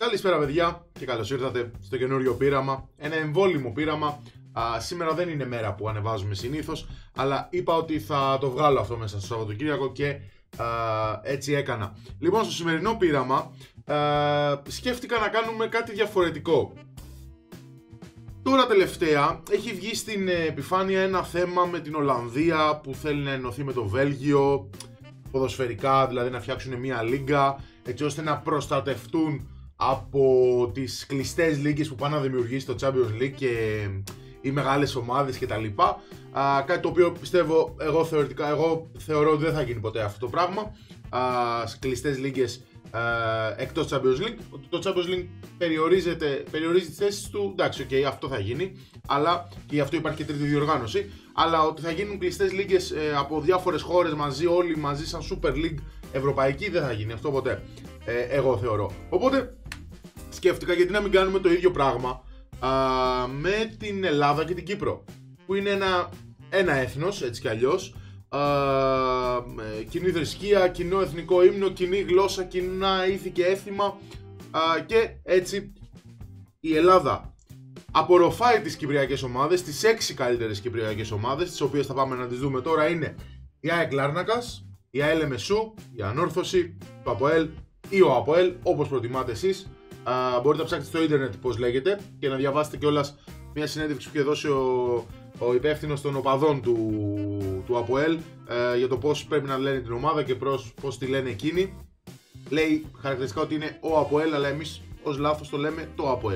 Καλησπέρα παιδιά και καλώς ήρθατε στο καινούριο πείραμα, ένα εμβόλυμο πείραμα. Σήμερα δεν είναι μέρα που ανεβάζουμε συνήθως, αλλά είπα ότι θα το βγάλω αυτό μέσα στο Σαββατοκύριακο και έτσι έκανα. Λοιπόν, στο σημερινό πείραμα σκέφτηκα να κάνουμε κάτι διαφορετικό. Τώρα τελευταία έχει βγει στην επιφάνεια ένα θέμα με την Ολλανδία που θέλει να ενωθεί με το Βέλγιο, ποδοσφαιρικά, δηλαδή να φτιάξουν μια λίγκα έτσι ώστε να προστατευτούν από τις κλειστές λίγκες που πάνε να δημιουργήσει το Champions League και οι μεγάλες ομάδες κτλ. Κάτι το οποίο πιστεύω, εγώ θεωρώ ότι δεν θα γίνει ποτέ αυτό το πράγμα. Κλειστές λίγκες εκτός Champions League. Το Champions League περιορίζει τις θέσεις του, εντάξει, okay, αυτό θα γίνει, αλλά και γι' αυτό υπάρχει και τρίτη διοργάνωση. Αλλά ότι θα γίνουν κλειστές λίγκες από διάφορες χώρες μαζί, όλοι μαζί σαν Super League ευρωπαϊκή, δεν θα γίνει αυτό ποτέ, εγώ θεωρώ. Οπότε σκέφτηκα γιατί να μην κάνουμε το ίδιο πράγμα με την Ελλάδα και την Κύπρο, που είναι ένα έθνος, έτσι κι αλλιώς, κοινή θρησκεία, κοινό εθνικό ύμνο, κοινή γλώσσα, κοινά ήθη και έθιμα, και έτσι η Ελλάδα απορροφάει τις κυπριακές ομάδες, τις 6 καλύτερες κυπριακές ομάδες, τις οποίες θα πάμε να τις δούμε τώρα. Είναι η ΑΕΚ Λάρνακας, η ΑΕΛ Μεσού, η Ανόρθωση, το ΑΠΟΕΛ ή ο ΑΠΟΕΛ, όπως προτιμάτε εσείς. Μπορείτε να ψάξετε στο ίντερνετ πώς λέγεται και να διαβάσετε κιόλας μια συνέντευξη που είχε δώσει ο υπεύθυνος των οπαδών του ΑΠΟΕΛ για το πώς πρέπει να λένε την ομάδα και πώς τη λένε εκείνοι. Λέει χαρακτηριστικά ότι είναι ο ΑΠΟΕΛ, αλλά εμείς ως λάθος το λέμε το ΑΠΟΕΛ.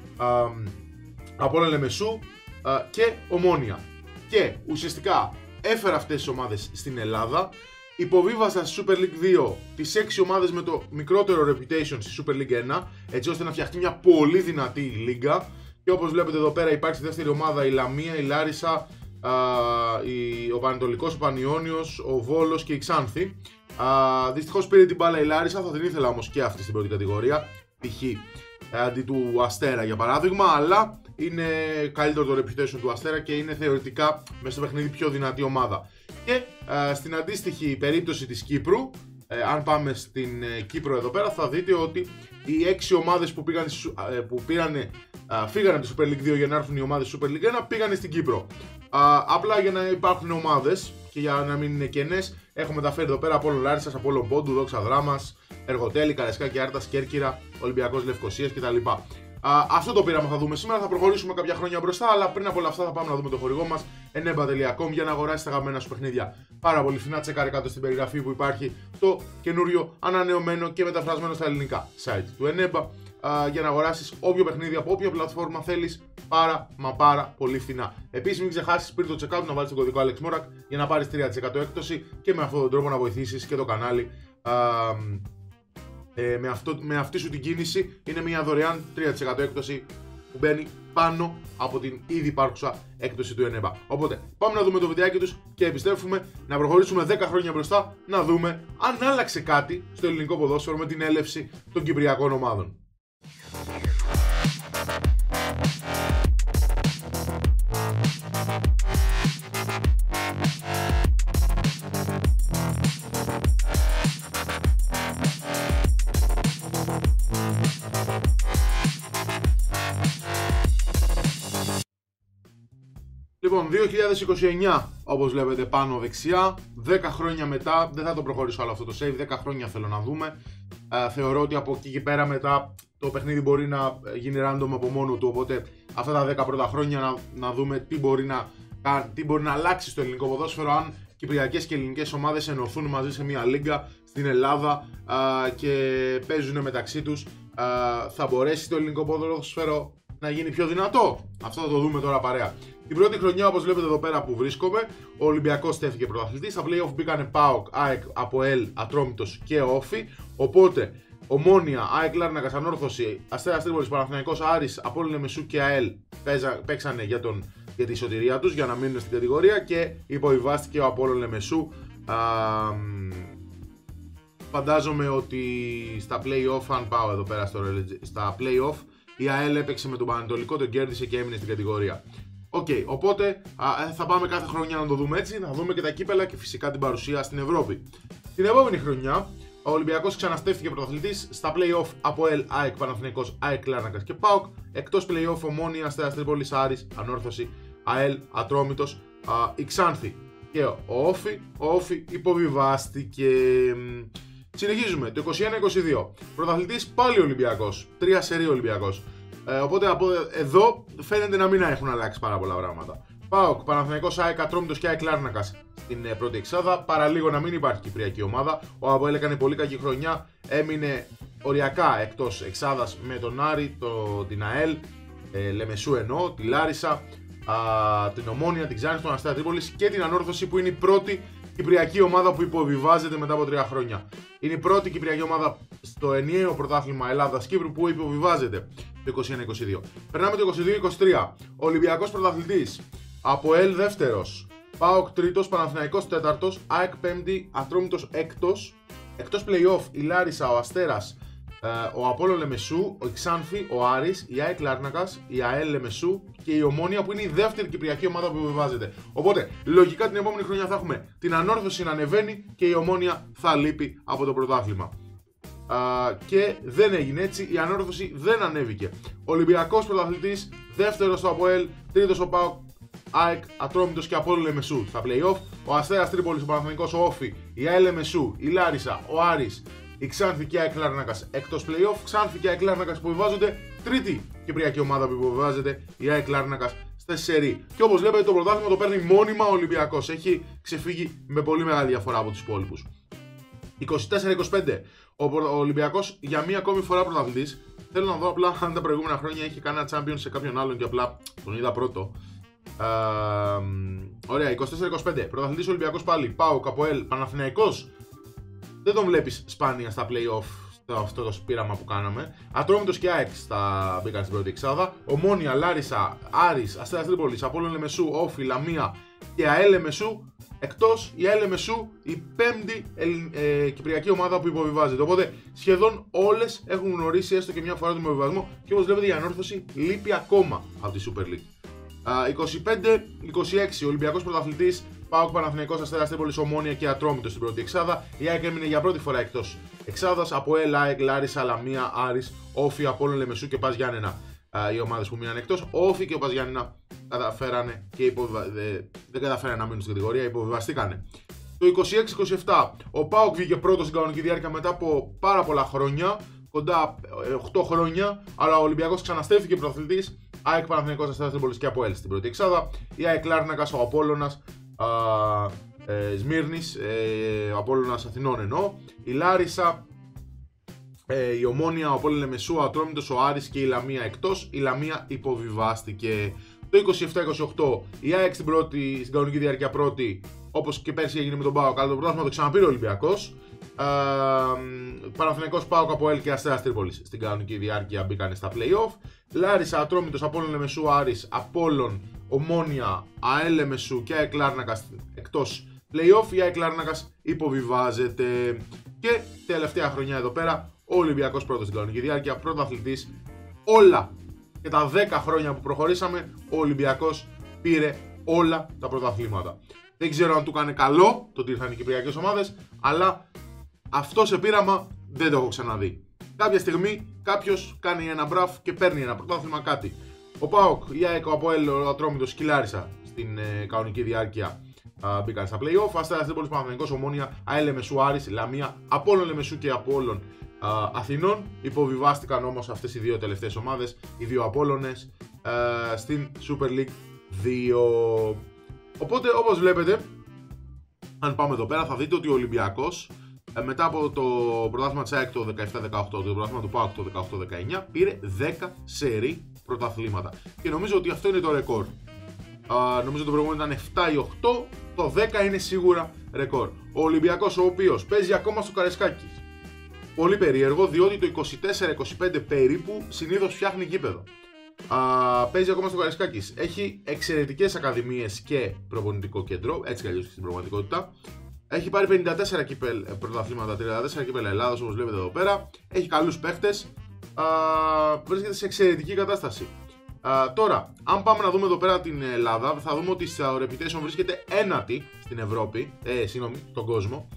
ΑΠΟΕΛ Λεμεσού και Ομόνια. Και ουσιαστικά έφερα αυτές τις ομάδες στην Ελλάδα. Υποβίβασα στη Super League 2 τις 6 ομάδες με το μικρότερο reputation στη Super League 1, έτσι ώστε να φτιαχτεί μια πολύ δυνατή λίγκα. Και όπως βλέπετε εδώ πέρα υπάρχει στη δεύτερη ομάδα η Λαμία, η Λάρισα, ο Πανετολικός, ο Πανιώνιος, ο Βόλος και η Ξάνθη. Δυστυχώς πήρε την μπάλα η Λάρισα, θα την ήθελα όμως και αυτή στην πρώτη κατηγορία, π.χ. αντί του Αστέρα για παράδειγμα, αλλά είναι καλύτερο το reputation του Αστέρα και είναι θεωρητικά μέσα στο παιχνίδι πιο δυνατή ομάδα. Και στην αντίστοιχη περίπτωση της Κύπρου, αν πάμε στην Κύπρο εδώ πέρα, θα δείτε ότι οι 6 ομάδες που φύγανε από τη Super League 2 για να έρθουν οι ομάδες Super League 1 πήγανε στην Κύπρο. Απλά για να υπάρχουν ομάδες και για να μην είναι κενές, έχω μεταφέρει εδώ πέρα Απόλλων Λάρισσας, Απόλλων Πόντου, Δόξα Δράμας, Εργοτέλη, Καραϊσκάκη Άρτας, Κέρκυρα, Ολυμπιακός Λευκοσίας κτλ. Αυτό το πείραμα θα δούμε σήμερα. Θα προχωρήσουμε κάποια χρόνια μπροστά, αλλά πριν από όλα αυτά θα πάμε να δούμε το χορηγό μας eneba.com για να αγοράσεις τα αγαπημένα σου παιχνίδια πάρα πολύ φθηνά. Τσεκάρε κάτω στην περιγραφή που υπάρχει το καινούριο, ανανεωμένο και μεταφρασμένο στα ελληνικά site του Eneba για να αγοράσεις όποιο παιχνίδι από όποια πλατφόρμα θέλεις πάρα πολύ φθηνά. Επίσης μην ξεχάσεις πριν το checkout να βάλεις τον κωδικό AlexMorak για να πάρεις 3% έκπτωση και με αυτόν τον τρόπο να βοηθήσεις και το κανάλι. Με αυτή σου την κίνηση είναι μια δωρεάν 3% έκπτωση που μπαίνει πάνω από την ήδη υπάρχουσα έκπτωση του Eneba. Οπότε πάμε να δούμε το βιντεάκι τους και επιστρέφουμε να προχωρήσουμε 10 χρόνια μπροστά, να δούμε αν άλλαξε κάτι στο ελληνικό ποδόσφαιρο με την έλευση των κυπριακών ομάδων. Λοιπόν, 2029 όπως βλέπετε πάνω δεξιά, 10 χρόνια μετά, δεν θα το προχωρήσω άλλο αυτό το save, 10 χρόνια θέλω να δούμε. Θεωρώ ότι από εκεί και πέρα μετά το παιχνίδι μπορεί να γίνει random από μόνο του, οπότε αυτά τα 10 πρώτα χρόνια να δούμε τι μπορεί να αλλάξει στο ελληνικό ποδόσφαιρο αν κυπριακές και ελληνικές ομάδες ενωθούν μαζί σε μια λίγκα στην Ελλάδα και παίζουν μεταξύ τους. Θα μπορέσει το ελληνικό ποδόσφαιρο να γίνει πιο δυνατό? Αυτό θα το δούμε τώρα παρέα. Την πρώτη χρονιά, όπως βλέπετε εδώ πέρα που βρίσκομαι, ο Ολυμπιακός στέφθηκε πρωταθλητής. Στα play-off μπήκανε ΠΑΟΚ, ΑΕΚ, ΑΠΟΕΛ, Ατρόμητος και Όφη. Οπότε Ομόνια, ΑΕΚ Λάρνακας, Ανόρθωση, Αστέρας Τρίπολης, Παναθηναϊκός, Άρης, Απόλλων Λεμεσού και ΑΕΛ παίξανε για τη σωτηρία τους, για να μείνουν στην κατηγορία, και υποβιβάστηκε ο Απόλλων Λεμεσού. Φαντάζομαι ότι στα play-off, αν πάω εδώ πέρα στα play-off, η ΑΕΛ έπαιξε με τον Πανετολικό, τον κέρδισε και έμεινε στην κατηγορία. Οπότε θα πάμε κάθε χρονιά να το δούμε έτσι, να δούμε και τα κύπελα και φυσικά την παρουσία στην Ευρώπη. Την επόμενη χρονιά, Ο Ολυμπιακός ξαναστέφθηκε πρωταθλητής στα play-off από ΑΕΛ, ΑΕΚ, Παναθηναϊκός, ΑΕΚ, Λάρνακας και ΠΑΟΚ. Εκτός play-off Ομόνια, Αστέρας Τρίπολης, Άρης, Ανόρθωση, ΑΕΛ, Ατρόμητος, η Ξάνθη και ο Όφη υποβιβάστηκε. Συνεχίζουμε το 21-22. Πρωταθλητής πάλι Ολυμπιακός. 3 σερί Ολυμπιακός. Οπότε από εδώ φαίνεται να μην έχουν αλλάξει πάρα πολλά πράγματα. ΠΑΟΚ, Παναθηναϊκός, ΑΕΚ, Ατρόμητος και ΑΕΚ Λάρνακας στην πρώτη εξάδα. Παραλίγο να μην υπάρχει κυπριακή ομάδα. Ο ΑΠΟΕΛ έκανε πολύ κακή χρονιά. Έμεινε οριακά εκτός εξάδας με τον Άρη, την ΑΕΛ, Λεμεσού εννοώ, τη Λάρισα, την Ομόνια, την Ξάνθη, τον Αστέρα Τρίπολης και την Ανόρθωση που είναι η πρώτη κυπριακή ομάδα που υποβιβάζεται μετά από 3 χρόνια. Είναι η πρώτη κυπριακή ομάδα στο ενιαίο πρωτάθλημα Ελλάδας-Κύπρου που υποβιβάζεται το 21-22. Περνάμε το 22-23. Ολυμπιακός πρωταθλητής. ΑΠΟΕΛ δεύτερος. ΠΑΟΚ τρίτος. Παναθηναϊκός τέταρτος. ΑΕΚ πέμπτη. Ατρόμητος έκτος. Εκτός play-off η Λάρισα, ο Αστέρας, ο Απόλλων Λεμεσού, ο Ξάνθη, ο Άρης, η ΑΕΚ Λάρνακας, η ΑΕΛ Λεμεσού και η Ομόνια που είναι η δεύτερη κυπριακή ομάδα που υποβιβάζεται. Οπότε, λογικά την επόμενη χρονιά θα έχουμε την Ανόρθωση να ανεβαίνει και η Ομόνια θα λείπει από το πρωτάθλημα. Και δεν έγινε έτσι, η Ανόρθωση δεν ανέβηκε. Ολυμπιακός πρωταθλητής, δεύτερος ο ΑΠΟΕΛ, τρίτος ο ΠΑΟΚ, ΑΕΚ, Ατρόμητος και Απόλλων Λεμεσού στα play-off. Ο Αστέρας Τρίπολης, ο Παναθηναϊκός, ο Όφη, η ΑΕΛ Λεμεσού, η Λάρισα, ο Άρης, η Ξάνθη και η ΑΕΚ Λάρνακας εκτός play-off. Ξάνθη και η ΑΕΚ Λάρνακας που υποβιβάζονται. Τρίτη κυπριακή ομάδα που υποβιβάζεται, η ΑΕΚ Λάρνακας στα σερί. Και όπως βλέπετε το πρωτάθλημα το παίρνει μόνιμα ο Ολυμπιακός. Έχει ξεφύγει με πολύ μεγάλη διαφορά από τους υπόλοιπους. 24-25. Ο Ολυμπιακός για μία ακόμη φορά πρωταθλητής. Θέλω να δω απλά αν τα προηγούμενα χρόνια έχει κάνει ένα champion σε κάποιον άλλον και απλά τον είδα πρώτο. Ωραία, 24-25. Πρωταθλητής Ολυμπιακός πάλι. ΠΑΟΚ, ΑΠΟΕΛ, Παναθηναϊκός. Δεν τον βλέπεις σπάνια στα play-off αυτό το πείραμα που κάναμε. Ατρόμητος και ΑΕΚ μπήκαν στην πρώτη εξάδα. Ομόνια, Λάρισα, Άρης, Αστέρας Τρίπολης, Απόλλων Λεμεσού, Όφη, Λαμία και ΑΕΛ Λεμεσού. Εκτός η ΑΕΛ Λεμεσού, η πέμπτη κυπριακή ομάδα που υποβιβάζεται. Οπότε σχεδόν όλες έχουν γνωρίσει έστω και μια φορά τον υποβιβασμό. Και όπως βλέπετε η Ανόρθωση λείπει ακόμα από τη Super League. 25-26 Ολυμπιακός πρωταθλητής. ΠΑΟΚ, Παναθηναϊκός, Αστέρας Τρίπολης, Ομόνια και Ατρόμητος στην πρώτη εξάδα. Η ΑΕΚ έμεινε για πρώτη φορά εκτός εξάδας. ΑΠΟΕΛ, ΑΕΚ, Λάρισα, Λαμία, Άρης, Όφη, Απόλλων Λεμεσού και Πας Γιάννενα οι ομάδες που μείναν εκτός. Ο Όφη και ο Πας Γιάννενα καταφέρανε και δεν καταφέρανε να μείνουν στην κατηγορία, υποβιβαστήκανε. Το 26-27 ο ΠΑΟΚ βγήκε πρώτος στην κανονική διάρκεια μετά από πάρα πολλά χρόνια, κοντά 8 χρόνια, αλλά ο Ολυμπιακός ξαναστέφθηκε πρωταθλητής. ΑΕΚ, Παναθηναϊκός, Αστέρας Τρίπολης και ΑΠΟΕΛ στην πρώτη εξάδα. Η ΑΕΚ Λάρνακας, ο Απόλλωνας, Σμύρνης, ο Απόλλωνας Αθηνών εννοώ, η Λάρισα, η Ομόνια, ο Απόλλων Λεμεσού, ο Ατρόμητος, ο Άρης και η Λαμία εκτός. Η Λαμία υποβιβάστηκε. Το 27-28 η ΑΕΚ στην κανονική διάρκεια πρώτη, όπως και πέρσι έγινε με τον ΠΑΟΚ, αλλά το πρωτάθλημα το ξαναπήρε ο Ολυμπιακός. Παναθηναϊκός, ΠΑΟΚ, ΑΠΟΕΛ και Αστέρας Τρίπολης στην κανονική διάρκεια μπήκαν στα play-off. Λάρισα, Ατρόμητος, Απόλλων Λεμεσού, Άρης, Απόλλων, Ομόνια, ΑΕΛ Λεμεσού και ΑΕΚ Λάρνακας εκτός play-off. Η ΑΕΚ Λάρνακας υποβιβάζεται. Και τελευταία χρονιά εδώ πέρα ο Ολυμπιακός πρώτος στην κανονική διάρκεια, πρωταθλητής. Όλα και τα 10 χρόνια που προχωρήσαμε ο Ολυμπιακός πήρε όλα τα πρωταθλήματα. Δεν ξέρω αν του κάνει καλό το ότι ήρθαν οι κυπριακές ομάδες, αλλά αυτό σε πείραμα δεν το έχω ξαναδεί. Κάποια στιγμή κάποιος κάνει ένα μπραφ και παίρνει ένα πρωτάθλημα κάτι. Ο ΠΑΟΚ, η ΑΕΚ, ο ΑΠΟΕΛ, ο Ατρόμητος και η Λάρισα στην κανονική διάρκεια μπήκαν στα play-off. Αστέρας Τρίπολης, Παναθηναϊκός, Ομόνια, ΑΕΛ Λεμεσού, Άρης, Λαμία, Απόλλων Λεμεσού και Απόλλων Αθηνών. Υποβιβάστηκαν όμως αυτές οι δύο τελευταίες ομάδες, οι δύο Απόλλωνες, στην Super League 2. Οπότε όπως βλέπετε, αν πάμε εδώ πέρα θα δείτε ότι ο Ολυμπιακός μετά από το πρωτάθλημα της ΑΕΚ το 17-18, το πρωτάθλημα του ΠΑΟΚ το 18-19 πήρε 10 σερί πρωταθλήματα. Και νομίζω ότι αυτό είναι το ρεκόρ. Νομίζω το προηγούμενο ήταν 7 ή 8, το 10 είναι σίγουρα ρεκόρ. Ο Ολυμπιακός, ο οποίος παίζει ακόμα στο Καρεσκάκης. Πολύ περίεργο, διότι το 24-25 περίπου συνήθως φτιάχνει γήπεδο. Παίζει ακόμα στο Καρεσκάκης. Έχει εξαιρετικές ακαδημίες και προπονητικό κέντρο, έτσι κι αλλιώς στην πραγματικότητα. Έχει πάρει 54 πρωταθλήματα, 34 κύπελα Ελλάδας όπως βλέπετε εδώ πέρα. Έχει καλούς παίχτες. Βρίσκεται σε εξαιρετική κατάσταση. Τώρα, αν πάμε να δούμε εδώ πέρα την Ελλάδα, θα δούμε ότι στα Reputation βρίσκεται ένατη στην Ευρώπη, στον κόσμο.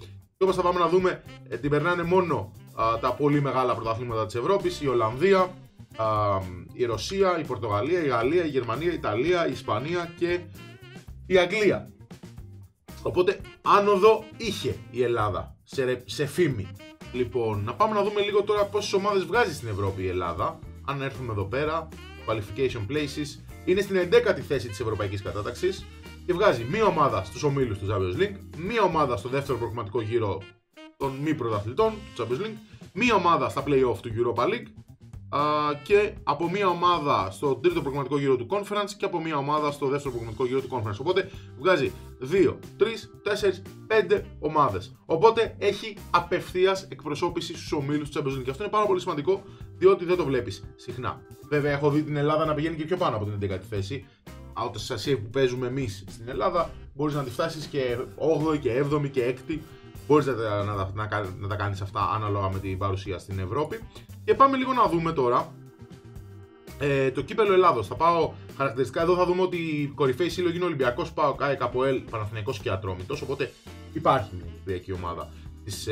Και όπως θα πάμε να δούμε, την περνάνε μόνο τα πολύ μεγάλα πρωταθλήματα της Ευρώπης, η Ολλανδία, η Ρωσία, η Πορτογαλία, η Γαλλία, η Γερμανία, η Ιταλία, η Ισπανία και η Αγγλία. Οπότε άνοδο είχε η Ελλάδα σε φήμη. Λοιπόν, να πάμε να δούμε λίγο τώρα πόσες ομάδες βγάζει στην Ευρώπη η Ελλάδα. Αν έρθουμε εδώ πέρα, qualification places, είναι στην 11η θέση της ευρωπαϊκής κατάταξης και βγάζει μία ομάδα στους ομίλους του Champions League, μία ομάδα στο δεύτερο προκριματικό γύρο των μη πρωταθλητών του Champions League, μία ομάδα στα play-off του Europa League και από μία ομάδα στο τρίτο προκριματικό γύρο του Conference και από μία ομάδα στο δεύτερο προκριματικό γύρο του Conference. Οπότε βγάζει 2, 3, 4, 5 ομάδες. Οπότε έχει απευθείας εκπροσώπηση στους ομίλους του Champions League. Και αυτό είναι πάρα πολύ σημαντικό, διότι δεν το βλέπεις συχνά. Βέβαια, έχω δει την Ελλάδα να πηγαίνει και πιο πάνω από την 11η θέση. Από τη Ασία που παίζουμε εμείς στην Ελλάδα, μπορείς να τη φτάσεις και 8η και 7η και 6η. Μπορείς να τα κάνεις αυτά ανάλογα με την παρουσία στην Ευρώπη. Και πάμε λίγο να δούμε τώρα το κύπελλο Ελλάδος. Θα πάω χαρακτηριστικά εδώ, θα δούμε ότι η κορυφαίοι σύλλογοι είναι Ολυμπιακός, ΠΑΟΚ, ΑΕΚ, ΑΠΟΕΛ, Παναθηναϊκός και Ατρόμητος. Οπότε υπάρχει μια κυπριακή ομάδα. Τις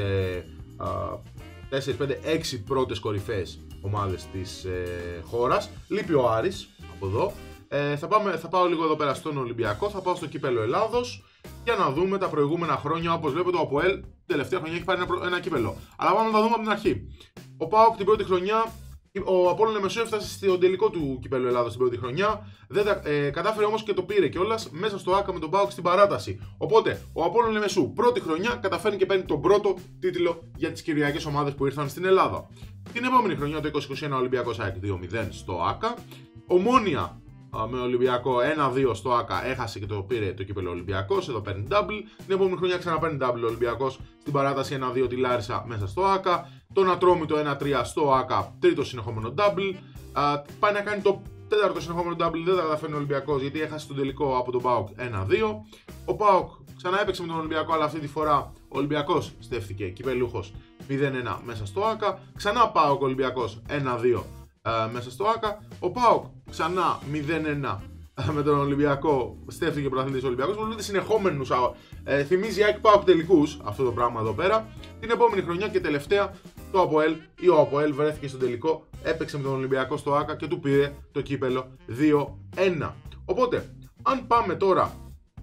4, 5, 6 πρώτες κορυφαίες ομάδες της χώρας. Λείπει ο Άρης από εδώ. Θα πάω λίγο εδώ πέρα στον Ολυμπιακό, θα πάω στο κύπελλο Ελλάδος για να δούμε τα προηγούμενα χρόνια. Όπως βλέπετε, ο ΑΠΟΕΛ τελευταία χρονιά έχει πάρει ένα κύπελλο. Αλλά πάμε να τα δούμε από την αρχή. Ο ΠΑΟΚ την πρώτη χρονιά, ο Απόλλων Λεμεσού έφτασε στο τελικό του κυπέλλου Ελλάδος την πρώτη χρονιά. Κατάφερε όμως και το πήρε κιόλας μέσα στο ΆΚΑ με τον ΠΑΟΚ στην παράταση. Οπότε ο Απόλλων Λεμεσού πρώτη χρονιά καταφέρνει και παίρνει τον πρώτο τίτλο για τις κυπριακές ομάδες που ήρθαν στην Ελλάδα. Την επόμενη χρονιά, το 2021, Ολυμπιακός ΑΕΚ 2-0 στο ΆΚΑ. Ομόνοια με Ολυμπιακό 1-2 στο ΆΚΑ έχασε και το πήρε το κύπελλο Ολυμπιακός, εδώ παίρνει double. Την επόμενη χρονιά ξαναπαίρνει double Ολυμπιακός στην παράταση 1-2 τη Λάρισα μέσα στο ΆΚΑ. Τον Ατρόμητο 1-3 στο ΆΚΑ, τρίτο συνεχόμενο double. Πάει να κάνει το τέταρτο συνεχόμενο double, δεν τα καταφέρνει ο Ολυμπιακός γιατί έχασε τον τελικό από τον ΠΑΟΚ 1-2. Ο ΠΑΟΚ ξανά έπαιξε με τον Ολυμπιακό, αλλά αυτή τη φορά ο Ολυμπιακός στέφθηκε κυπελλούχος 0-1 μέσα στο ΆΚΑ. Ξανά ΠΑΟΚ Ολυμπιακός 1-2 μέσα στο ΆΚΑ. Ο ΠΑΟΚ ξανά 0-1 με τον Ολυμπιακό, στέφθηκε πρωταθλητής Ολυμπιακός. Βλέπετε συνεχόμενους, θυμίζει ΑΕΚ ΠΑΟΚ τελικούς αυτό το πράγμα εδώ πέρα. Την επόμενη χρονιά και τελευταία το ΑΠΟΕΛ, ή ο ΑΠΟΕΛ βρέθηκε στο τελικό, έπαιξε με τον Ολυμπιακό στο ΆΚΑ και του πήρε το κύπελλο 2-1. Οπότε, αν πάμε τώρα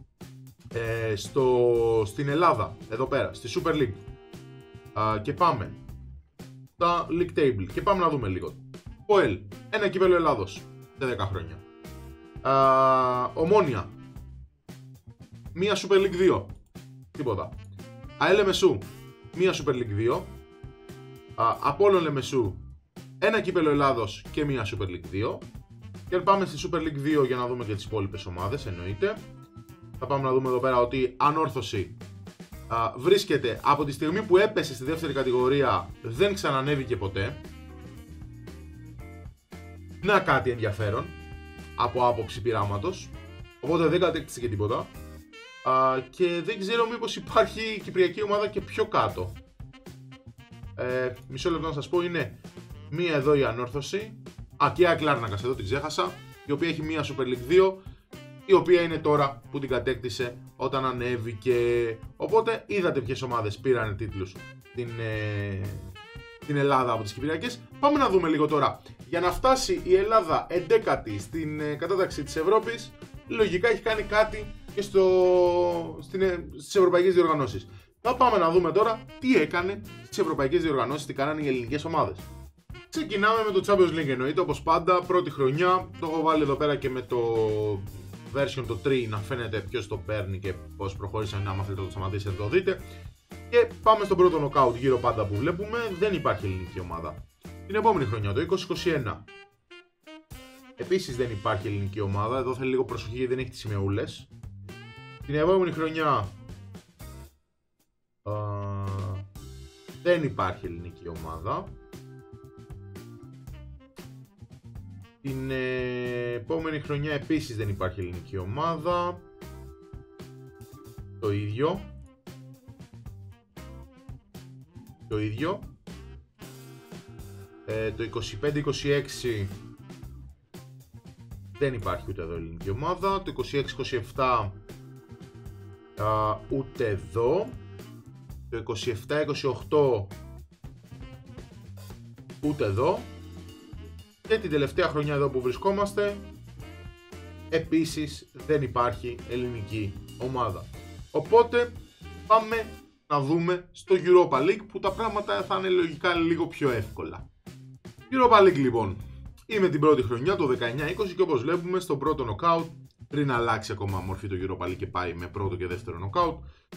στην Ελλάδα, εδώ πέρα, στη Super League και πάμε στα League Table και πάμε να δούμε λίγο. ΑΠΟΕΛ, ένα κύπελλο Ελλάδος σε 10 χρόνια. Ομόνοια, μία Super League 2, τίποτα. ΑΕΛ Λεμεσού, μία Super League 2. Απόλλων Λεμεσού, ένα κύπελλο Ελλάδος και μία Super League 2. Και αν πάμε στη Super League 2 για να δούμε και τις υπόλοιπες ομάδες, εννοείται. Θα πάμε να δούμε εδώ πέρα ότι η Ανόρθωση βρίσκεται από τη στιγμή που έπεσε στη δεύτερη κατηγορία, δεν ξανανέβηκε ποτέ. Να κάτι ενδιαφέρον από άποψη πειράματος. Οπότε δεν κατέκτησε και τίποτα. Και δεν ξέρω μήπως υπάρχει κυπριακή ομάδα και πιο κάτω. Μισό λεπτό να σας πω, είναι μία εδώ η Ανόρθωση. Και η ΑΕΚ Λάρνακας, εδώ την ξέχασα, η οποία έχει μία Super League 2, η οποία είναι τώρα που την κατέκτησε όταν ανέβηκε. Οπότε είδατε ποιες ομάδες πήραν τίτλους την Ελλάδα από τις κυπριακές. Πάμε να δούμε λίγο τώρα. Για να φτάσει η Ελλάδα 11η στην κατάταξη της Ευρώπης, λογικά έχει κάνει κάτι και στις ευρωπαϊκές διοργανώσεις. Θα πάμε να δούμε τώρα τι έκανε στις ευρωπαϊκές διοργανώσεις, τι κάνανε οι ελληνικές ομάδες. Ξεκινάμε με το Champions League, εννοείται, όπως πάντα, πρώτη χρονιά. Το έχω βάλει εδώ πέρα και με το version το 3 να φαίνεται ποιος το παίρνει και πώς προχώρησαν. Άμα θέλετε να το σταματήσετε το δείτε. Και πάμε στον πρώτο knockout γύρω πάντα που βλέπουμε. Δεν υπάρχει ελληνική ομάδα. Την επόμενη χρονιά, το 2021. Επίσης δεν υπάρχει ελληνική ομάδα. Εδώ θέλει λίγο προσοχή γιατί δεν έχει τις σημεούλες. Την επόμενη χρονιά δεν υπάρχει ελληνική ομάδα. Την επόμενη χρονιά επίσης δεν υπάρχει ελληνική ομάδα. Το ίδιο. Το 25-26 δεν υπάρχει ούτε εδώ ελληνική ομάδα. Το 26-27 ούτε εδώ. Το 27-28 ούτε εδώ. Και την τελευταία χρονιά εδώ που βρισκόμαστε, επίσης δεν υπάρχει ελληνική ομάδα. Οπότε πάμε να δούμε στο Europa League, που τα πράγματα θα είναι λογικά λίγο πιο εύκολα. Europa League λοιπόν, είμαι την πρώτη χρονιά, το 19-20, και όπως βλέπουμε στον πρώτο knockout, πριν αλλάξει ακόμα μορφή το Europa League και πάει με πρώτο και δεύτερο knockout,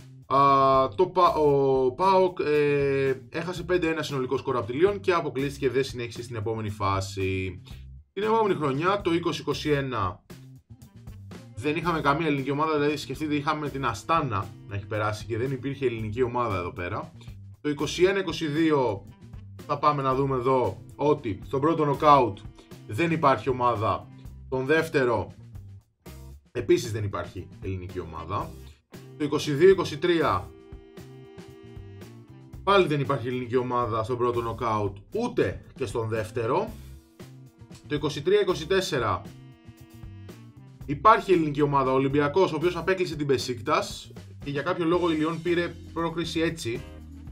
ο ΠΑΟΚ έχασε 5-1 συνολικό σκορ από τη Λιόν και αποκλείστηκε, δεν συνέχισε στην επόμενη φάση. Την επόμενη χρονιά, το 2021, δεν είχαμε καμία ελληνική ομάδα, δηλαδή σκεφτείτε, είχαμε την Αστάνα να έχει περάσει και δεν υπήρχε ελληνική ομάδα εδώ πέρα. Το 21-22 θα πάμε να δούμε εδώ ότι στον πρώτο knockout δεν υπάρχει ομάδα, τον δεύτερο επίσης δεν υπάρχει ελληνική ομάδα. Το 22-23 πάλι δεν υπάρχει ελληνική ομάδα στον πρώτο knockout, ούτε και στον δεύτερο. Το 23-24 υπάρχει ελληνική ομάδα, ο Ολυμπιακός, ο οποίος απέκλεισε την Μπεσίκτας και για κάποιο λόγο η Λιόν πήρε πρόκριση έτσι,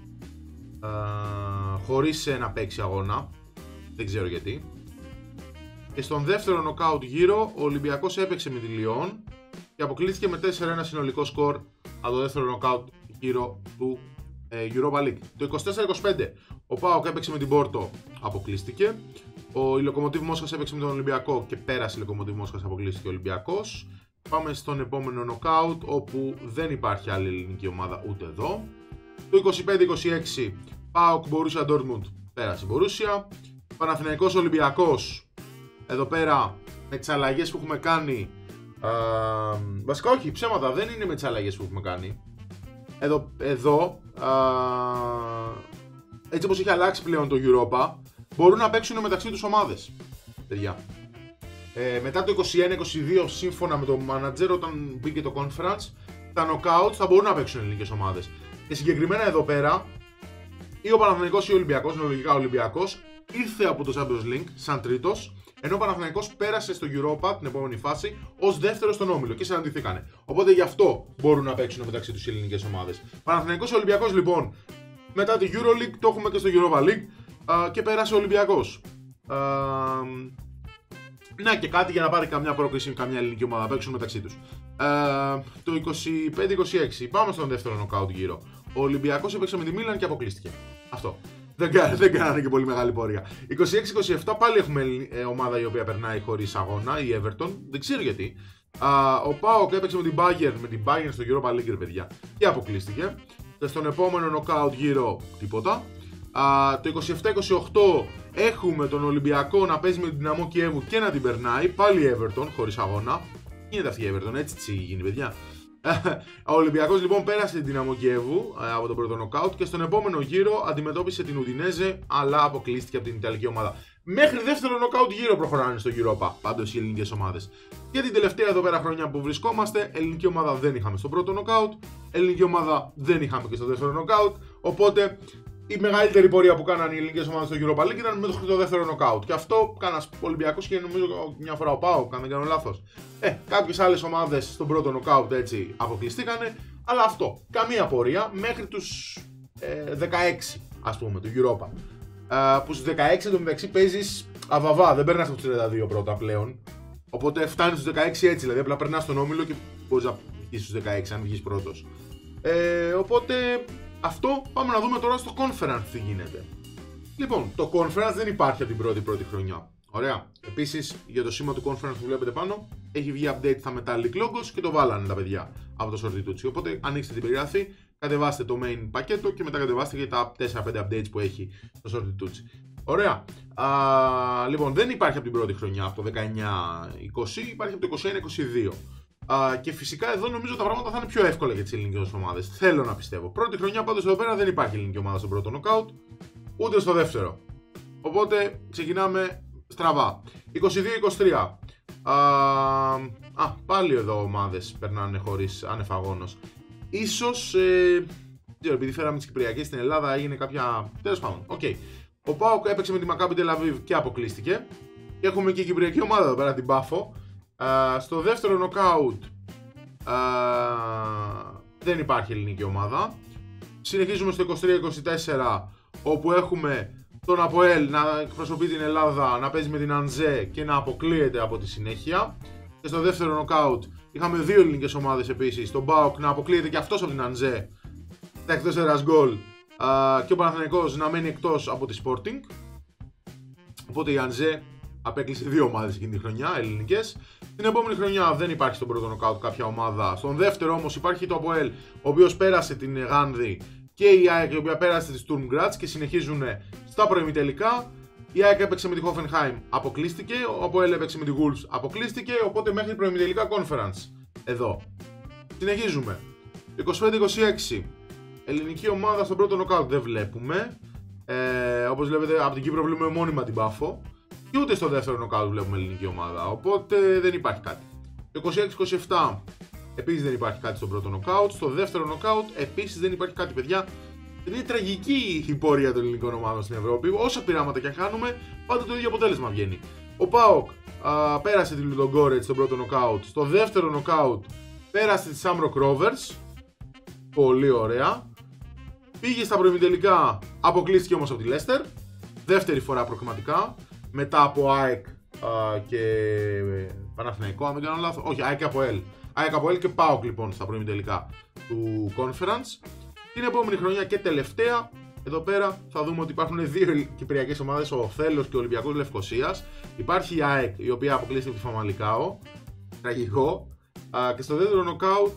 χωρίς να παίξει αγώνα, δεν ξέρω γιατί. Και στον δεύτερο knockout γύρο ο Ολυμπιακός έπαιξε με τη Λιόν και αποκλείστηκε με 4-1 συνολικό σκορ από το δεύτερο knockout γύρο του Europa League. Το 24-25 ο ΠΑΟΚ έπαιξε με την Πόρτο, αποκλείστηκε. Η Λοκομοτίβ Μόσχας έπαιξε με τον Ολυμπιακό και πέρασε η Λοκομοτίβ Μόσχας, αποκλείστηκε ο Ολυμπιακός. Πάμε στον επόμενο knockout, όπου δεν υπάρχει άλλη ελληνική ομάδα ούτε εδώ. Το 25-26 ΠΑΟΚ Μπορούσια Ντόρτμουντ, πέρασε η Μπορούσια. Παναθηναϊκός Ολυμπιακός, εδώ πέρα με τις αλλαγές που έχουμε κάνει, βασικά όχι, ψέματα, δεν είναι με τις αλλαγές που έχουμε κάνει. Εδώ έτσι όπως έχει αλλάξει πλέον το Europa, μπορούν να παίξουν μεταξύ τους ομάδες, παιδιά. Μετά το 21-22, σύμφωνα με το manager, όταν μπήκε το conference, τα knockouts θα μπορούν να παίξουν ελληνικές ομάδες. Και συγκεκριμένα εδώ πέρα, ή ο Παναθηναϊκός ή ο Ολυμπιακός, λογικά ο Ολυμπιακός, ήρθε από το Champions League σαν τρίτος, ενώ ο Παναθηναϊκός πέρασε στο Europa την επόμενη φάση ως δεύτερος στον όμιλο και συναντηθήκανε. Οπότε γι' αυτό μπορούν να παίξουν μεταξύ τους οι ελληνικές ομάδες. Παναθηναϊκός Ολυμπιακός λοιπόν, μετά τη EuroLeague, το έχουμε και στο Europa League, και πέρασε ο Ολυμπιακός. Να και κάτι για να πάρει καμιά πρόκριση, καμιά ελληνική ομάδα να παίξουν μεταξύ τους. Το 25-26, πάμε στον δεύτερο knockout γύρο. Ο Ολυμπιακός έπαιξε με τη Μίλαν και αποκλείστηκε. Αυτό. Δεν κάνανε και πολύ μεγάλη πορεία. 26-27 πάλι έχουμε ομάδα η οποία περνάει χωρίς αγώνα, η Everton. Δεν ξέρω γιατί. Ο ΠΑΟΚ έπαιξε με την Bayern στο Europa League, παιδιά, και αποκλείστηκε. Και στον επόμενο knockout γύρο τίποτα. Το 27-28 έχουμε τον Ολυμπιακό να παίζει με την Δυναμό Κιέβου και να την περνάει. Πάλι Everton χωρίς αγώνα. Είναι αυτή η Everton, έτσι τι γίνει, παιδιά. Ο Ολυμπιακός λοιπόν πέρασε την Δυναμό Κιέβου από τον πρώτο knockout και στον επόμενο γύρο αντιμετώπισε την Ουντινέζε, αλλά αποκλείστηκε από την Ιταλική ομάδα. Μέχρι δεύτερο knockout γύρο προχωράνε στο Europa πάντως οι ελληνικές ομάδες. Για την τελευταία εδώ πέρα χρονιά που βρισκόμαστε, ελληνική ομάδα δεν είχαμε στο πρώτο knockout, ελληνική ομάδα δεν είχαμε και στο δεύτερο knockout. Οπότε η μεγαλύτερη πορεία που κάνανε οι ελληνικές ομάδες στο Europa League ήταν μέχρι το δεύτερο knockout. Και αυτό κάνας Ολυμπιακός και νομίζω μια φορά ο ΠΑΟΚ, αν δεν κάνω λάθος. Κάποιες άλλες ομάδες στον πρώτο knockout έτσι αποκλειστήκανε, αλλά αυτό. Καμία πορεία μέχρι τους 16, ας πούμε, του Europa. Που στους 16 εντωμεταξύ παίζεις αβαβά, δεν περνάς από τους 32 πρώτα πλέον. Οπότε φτάνεις στους 16 έτσι, δηλαδή απλά περνάς τον όμιλο και μπορείς να βγεις στους 16 αν βγεις πρώτος. Οπότε αυτό πάμε να δούμε τώρα στο conference τι γίνεται. Λοιπόν, το conference δεν υπάρχει από την πρώτη χρονιά. Ωραία. Επίσης για το σήμα του conference που βλέπετε πάνω έχει βγει update στα metallic logos και το βάλανε τα παιδιά από το Sortitucci. Οπότε ανοίξτε την περιγραφή, κατεβάστε το main πακέτο και μετά κατεβάστε και τα 4-5 updates που έχει το Sortitucci. Ωραία. Λοιπόν, δεν υπάρχει από την πρώτη χρονιά, από το 19-20, υπάρχει από το 21-22. Και φυσικά εδώ νομίζω τα πράγματα θα είναι πιο εύκολα για τις ελληνικές ομάδες. Θέλω να πιστεύω. Πρώτη χρονιά πάντως εδώ πέρα δεν υπάρχει ελληνική ομάδα στον πρώτο knockout, ούτε στο δεύτερο. Οπότε ξεκινάμε στραβά. 22-23. Πάλι εδώ ομάδες περνάνε χωρίς ανεφαγόνος. Ίσως, επειδή φέραμε τις Κυπριακές στην Ελλάδα, έγινε κάποια. Τέλος πάντων. Okay. Ο ΠΑΟΚ έπαιξε με τη Μακάμπι Τελαβίβ και αποκλείστηκε. Και έχουμε και η Κυπριακή ομάδα εδώ πέρα, την Πάφο. Στο δεύτερο knockout δεν υπάρχει ελληνική ομάδα. Συνεχίζουμε στο 23-24, όπου έχουμε τον Αποέλ να εκπροσωπεί την Ελλάδα, να παίζει με την Αντζέ και να αποκλείεται από τη συνέχεια. Και στο δεύτερο νοκάουτ είχαμε δύο ελληνικές ομάδες επίσης. Τον ΠΑΟΚ να αποκλείεται και αυτός από την Αντζέ στα εκτός έδρας γκολ, και ο Παναθηναϊκός να μένει εκτός από τη Sporting. Οπότε η Αντζέ απέκλεισε δύο ομάδες εκείνη τη χρονιά, ελληνικές. Την επόμενη χρονιά δεν υπάρχει στον πρώτο νοκάουτ κάποια ομάδα. Στον δεύτερο όμως υπάρχει το Αποέλ, ο οποίος πέρασε την Γάνδη, και η ΑΕΚ, η οποία πέρασε τη Sturm Graz και συνεχίζουν στα προημιτελικά. Η ΑΕΚ έπαιξε με τη Hoffenheim, αποκλείστηκε. Ο Αποέλ έπαιξε με τη Wolves, αποκλείστηκε. Οπότε μέχρι προημιτελικά conference εδώ. Συνεχίζουμε. 25-26. Ελληνική ομάδα στον πρώτο νοκάουτ δεν βλέπουμε. Όπως βλέπετε, από την Κύπρο βλέπουμε μόνιμα την Πάφο. Και ούτε στο δεύτερο νοκάουτ βλέπουμε ελληνική ομάδα. Οπότε δεν υπάρχει κάτι. 26-27. Επίσης δεν υπάρχει κάτι στον πρώτο νοκάουτ. Στο δεύτερο νοκάουτ επίσης δεν υπάρχει κάτι, παιδιά. Είναι τραγική η πορεία των ελληνικών ομάδων στην Ευρώπη. Όσα πειράματα και αν χάνουμε, πάντα το ίδιο αποτέλεσμα βγαίνει. Ο ΠΑΟΚ πέρασε τη Λουντογκόρετς στον πρώτο νοκάουτ. Στο δεύτερο νοκάουτ πέρασε τη Shamrock Rovers. Πολύ ωραία. Πήγε στα προημιτελικά, αποκλείστηκε όμως από τη Leicester. Δεύτερη φορά προκριματικά. Μετά από ΑΕΚ και Παναθηναϊκό, αν δεν κάνω λάθος. Όχι, ΑΕΚ από ΕΛ και ΠΑΟΚ λοιπόν στα προημιτελικά του Conference. Την επόμενη χρονιά και τελευταία, εδώ πέρα θα δούμε ότι υπάρχουν δύο κυπριακές ομάδες, ο Οθέλος και ο Ολυμπιακός Λευκωσίας. Υπάρχει η ΑΕΚ, η οποία αποκλείστηκε από τη Φαμαλικάο. Τραγικό. Και στο δεύτερο νοκάουτ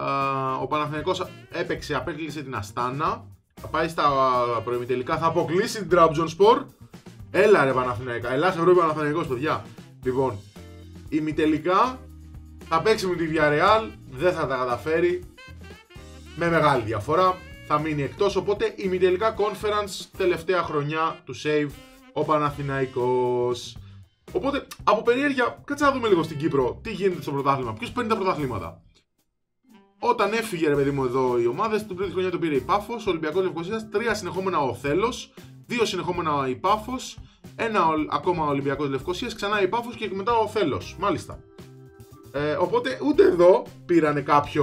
ο Παναθηναϊκός απέκλεισε την Αστάνα. Θα πάει στα προημιτελικά, θα αποκλείσει την Τραμπζονσπορ. Έλα ρε Παναθηναϊκά, ελάς Ευρώπη Παναθηναϊκός, παιδιά. Λοιπόν, ημιτελικά θα παίξει με τη Villarreal, δεν θα τα καταφέρει. Με μεγάλη διαφορά θα μείνει εκτός. Οπότε ημιτελικά conference, τελευταία χρονιά του save ο Παναθηναϊκός. Οπότε από περιέργεια, κάτσε να δούμε λίγο στην Κύπρο τι γίνεται στο πρωτάθλημα. Ποιος παίρνει τα πρωταθλήματα. Όταν έφυγε ρε παιδί μου εδώ οι ομάδες, την πρώτη χρονιά το πήρε η Πάφος, ο Ολυμπιακός Λευκωσίας, 3 συνεχόμενα ο Θέλος, 2 συνεχόμενα η Πάφος, 1 ακόμα ο Ολυμπιακός Λευκωσίας, ξανά η Πάφος και μετά ο Θέλος. Μάλιστα. Οπότε ούτε εδώ πήρανε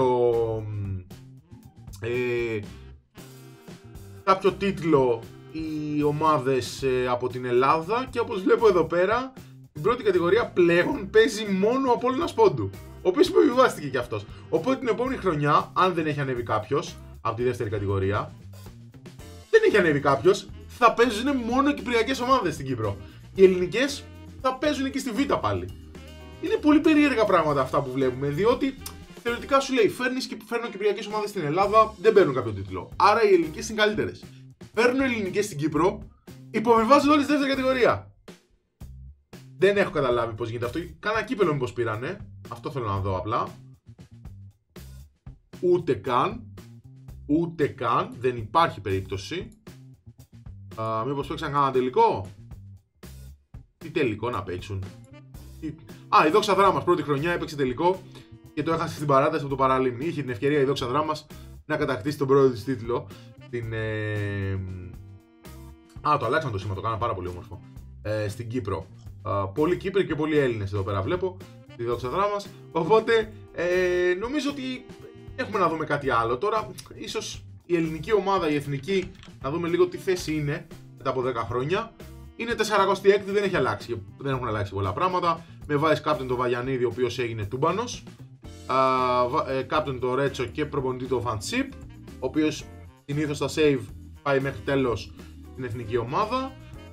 κάποιο τίτλο οι ομάδες από την Ελλάδα, και όπως βλέπω εδώ πέρα την πρώτη κατηγορία πλέον παίζει μόνο ο Απόλλωνας Πόντου, ο οποίος υποβιβάστηκε κι αυτός. Οπότε την επόμενη χρονιά, αν δεν έχει ανέβει κάποιος από τη δεύτερη κατηγορία, δεν έχει ανέβει κάποιος, θα παίζουν μόνο κυπριακές ομάδες στην Κύπρο. Οι ελληνικές θα παίζουν και στη Β' πάλι. Είναι πολύ περίεργα πράγματα αυτά που βλέπουμε, διότι θεωρητικά σου λέει φέρνω κυπριακές ομάδες στην Ελλάδα, δεν παίρνουν κάποιο τίτλο. Άρα οι ελληνικές είναι καλύτερες. Παίρνουν ελληνικές στην Κύπρο, υποβιβάζουν όλες στη δεύτερη κατηγορία. Δεν έχω καταλάβει πώς γίνεται αυτό. Κάνα κύπελο μήπως πήρανε. Αυτό θέλω να δω απλά. Ούτε καν. Δεν υπάρχει περίπτωση. Μήπως παίξαν κανένα τελικό. Τι τελικό να παίξουν. Η Δόξα Δράμας πρώτη χρονιά έπαιξε τελικό και το έχασε στην παράταση από το Παραλίμνη. Είχε την ευκαιρία η Δόξα Δράμας να κατακτήσει τον πρώτο της τίτλο. Το αλλάξαν το σήμα, το κάνανε πάρα πολύ όμορφο. Στην Κύπρο. Πολλοί Κύπροι και πολλοί Έλληνες εδώ πέρα βλέπω τη Δόξα Δράμας. Οπότε νομίζω ότι έχουμε να δούμε κάτι άλλο. Τώρα ίσως η ελληνική ομάδα, η εθνική, να δούμε λίγο τι θέση είναι μετά από 10 χρόνια. Είναι 46η, δεν έχει αλλάξει, δεν έχουν αλλάξει πολλά πράγματα. Με vice captain το Βαγιανίδη, ο οποίος έγινε τούμπανος. Captain το Ρέτσο και προπονητή το Φαντσίπ, ο οποίος συνήθως στα save πάει μέχρι τέλος την εθνική ομάδα.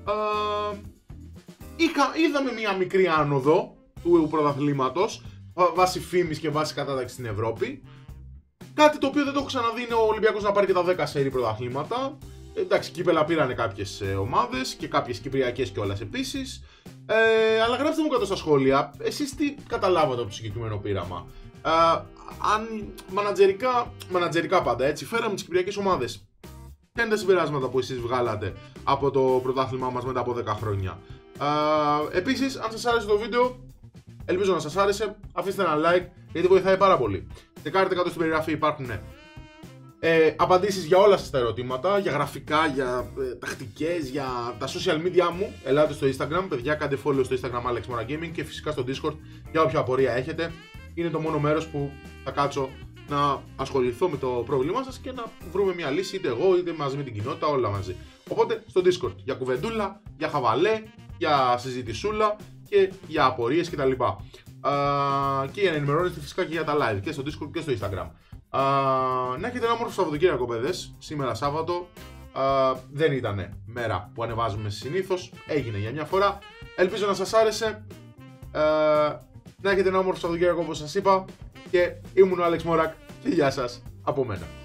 Είδαμε μια μικρή άνοδο του πρωταθλήματος βάσει φήμης και βάσει κατάταξης στην Ευρώπη. Κάτι το οποίο δεν το έχω ξαναδεί είναι ο Ολυμπιακός να πάρει και τα 10 σερί πρωταθλήματα. Εντάξει, κύπελα πήρανε κάποιες ομάδες και κάποιες κυπριακές κιόλας επίσης. Αλλά γράψτε μου κάτω στα σχόλια, εσείς τι καταλάβατε από το συγκεκριμένο πείραμα. Αν μανατζερικά πάντα έτσι, φέραμε τις κυπριακές ομάδες. Ποια είναι τα συμπεράσματα που εσείς βγάλατε από το πρωτάθλημά μας μετά από 10 χρόνια. Επίσης, αν σας άρεσε το βίντεο, ελπίζω να σας άρεσε, αφήστε ένα like γιατί βοηθάει πάρα πολύ. Τσεκάρετε κάτω στην περιγραφή, υπάρχουν απαντήσεις για όλα σας τα ερωτήματα, για γραφικά, για τακτικές, για τα social media μου. Ελάτε στο Instagram, παιδιά, κάντε follow στο Instagram Alex Mora Gaming και φυσικά στο Discord για όποια απορία έχετε. Είναι το μόνο μέρος που θα κάτσω να ασχοληθώ με το πρόβλημά σας και να βρούμε μια λύση, είτε εγώ είτε μαζί με την κοινότητα, όλα μαζί. Οπότε στο Discord για κουβεντούλα, για χαβαλέ, για συζητησούλα και για απορίες κτλ. Και για να ενημερώνεστε φυσικά και για τα live και στο Discord και στο Instagram. Να έχετε ένα όμορφο Σαββατοκύριακο, παιδες. Σήμερα Σάββατο. Δεν ήταν μέρα που ανεβάζουμε συνήθως. Έγινε για μια φορά. Ελπίζω να σας άρεσε. Να έχετε ένα όμορφο Σαββατοκύριακο όπως σας είπα. Και ήμουν ο Alex Morak και γεια σας από μένα.